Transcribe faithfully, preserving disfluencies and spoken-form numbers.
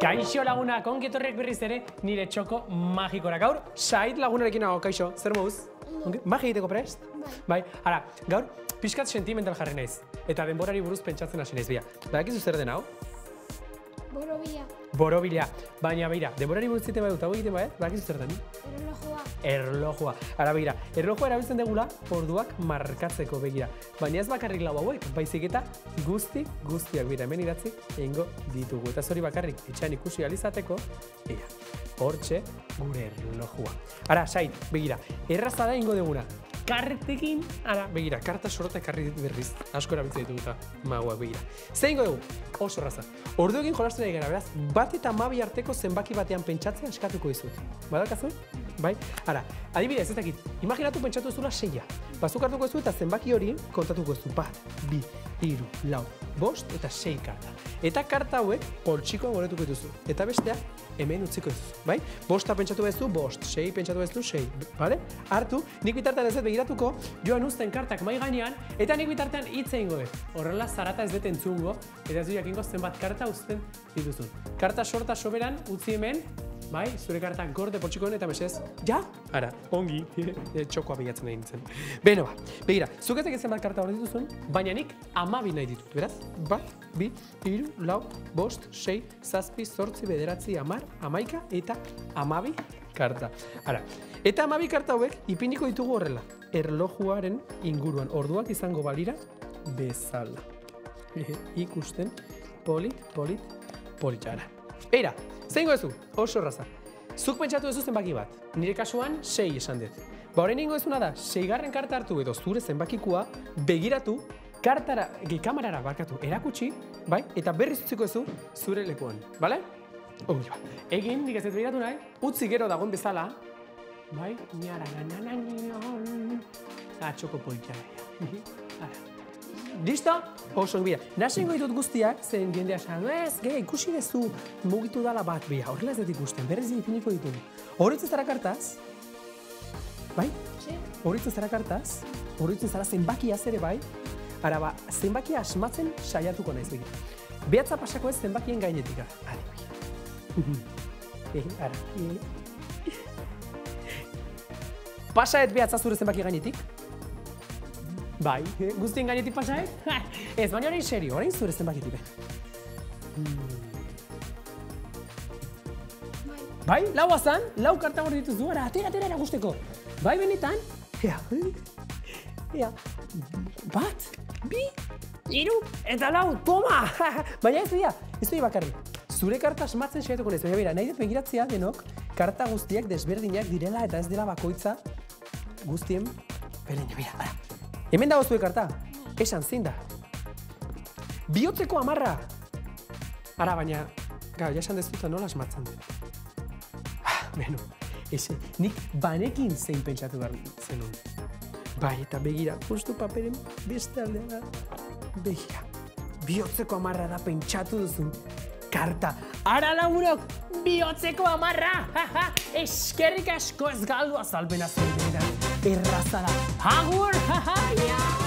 Kaixo lagunak, ongi etorriak berriz ere nire txoko magikora. Gaur, Sait lagunarekin nago, kaixo, zer moduz? Magi egiteko prest? Bai. Ara, gaur, pixkat sentimental jarri naiz. Eta denborari buruz pentsatzen hasi naiz, bia. Badakizu zer den hau? Borobila. Borobila. Baina, beira, denborari buruz ziten badut, hau egiten badet, badakizu zer den? Erlojua. Erlojua. Ara, begira, erlojua erabiltzen degula orduak markatzeko, begira. Baina ez bakarrik lau hauek, baizik eta guzti, guztiak, begira, hemen idatzi egingo ditugu. Eta zori bakarrik, etxean ikusi alizateko, ea, hortxe gure erlojua. Ara, Sait, begira, erraza da egingo deguna. Kartekin, ara, begira, karta sorota ekarri dit berriz. Asko erabiltzen ditugu eta magoak, begira. Zer egingo dugu? Oso erraza. Ordu egin jolastu nahi gara, beraz, bat eta hamabi arteko zenbaki batean pentsatzea eskatuko dizut. Badakazu? Bai? Ara, adibidez, ez dakit, imaginatu pentsatu zula seia. Bazuk hartuko zu eta zenbaki hori kontatuko zu. Bat, bi, hiru, lau, bost eta sei karta. Eta karta hauek poltsikoan goretuko dituzu. Eta bestea hemen utziko dituzu, bai? Bosta pentsatu bezu, bost, sei pentsatu bezu, sei, bale? Hartu, nik bitartean ez dut begiratuko, joan uzten kartak mai gainean, eta nik bitartean hitz egingo dut. Horrela zarata ez dut entzungo, eta ez du jakingo zenbat karta uzten dituzun. Karta sorta soberan utzi hemen, bai, zure karta gorde poltsikoen eta mesez, ja? Ara, ongi, txokoa bilatzen nahi nintzen. Beno, ba, begira, zuk ez zenbat karta hor dituzun, baina nik hamabi nahi ditut, beraz? Bat, bi, hiru, lau, bost, sei, zazpi, zortzi, bederatzi, hamar, hamaika eta hamabi karta. Ara, eta hamabi karta hauek ipiniko ditugu horrela, erlojuaren inguruan, orduak izango balira bezala. Ikusten, polit, polit, politxara. Eira, zein goezu? Oso erraza. Zuk pentsatu duzu zenbaki bat. Nire kasuan, sei esan dut. Ba, horrein ingo ezuna da, seigarren karta hartu edo zure zenbakikua begiratu, kartara, kamarara barkatu, erakutsi, bai? Eta berriz utziko ezu zure lekuan, bale? Ongi ba. Egin, nik ez dut begiratu nahi, utzi gero dagoen bezala, bai? Niara, nanananion, atxoko politxara. Listo? Oso ongi bida. Nasen goitut guztiak, zen jendea esan, ez, gehi, ikusi dezu mugitu dala bat, bia, horrela ez dut ikusten, berriz ipiniko ditugu. Horitzen zara kartaz? Bai? Horitzen zara kartaz? Horitzen zara zenbakia ere bai? Ara ba, zenbakia asmatzen saiatuko naiz begira. Behatza pasako ez zenbakien gainetik, adi. Ara. Pasaet behatza zure zenbaki gainetik? Bai, guztien gainetik pasaet? Ez, baina horrein serio, horrein zure zenbakitik. Bai, lau azan, lau karta hori dituzu, ara, atera, atera eragusteko. Bai, benetan? Ea, ea, bat, bi, hiru, eta lau, toma! Baina ez dira, ez dira bakarri. Zure karta asmatzen saiatuko naiz, baina bera, nahi dut begiratzea denok, karta guztiak desberdinak direla eta ez dela bakoitza guztien berdina, bera, ara. Hemen dago zure karta, esan zein da. Bihotzeko hamarra! Ara, baina, gau, ja esan dezuta nola asmatzen dut. Beno, ese, nik banekin zein pentsatu behar zenun. Bai, eta begira, justu paperen beste aldea da. Begira, bihotzeko hamarra da pentsatu duzun karta. Ara laburok, bihotzeko hamarra! Eskerrik asko ez galdu azalpena zen benetan. Erraza da. Agur!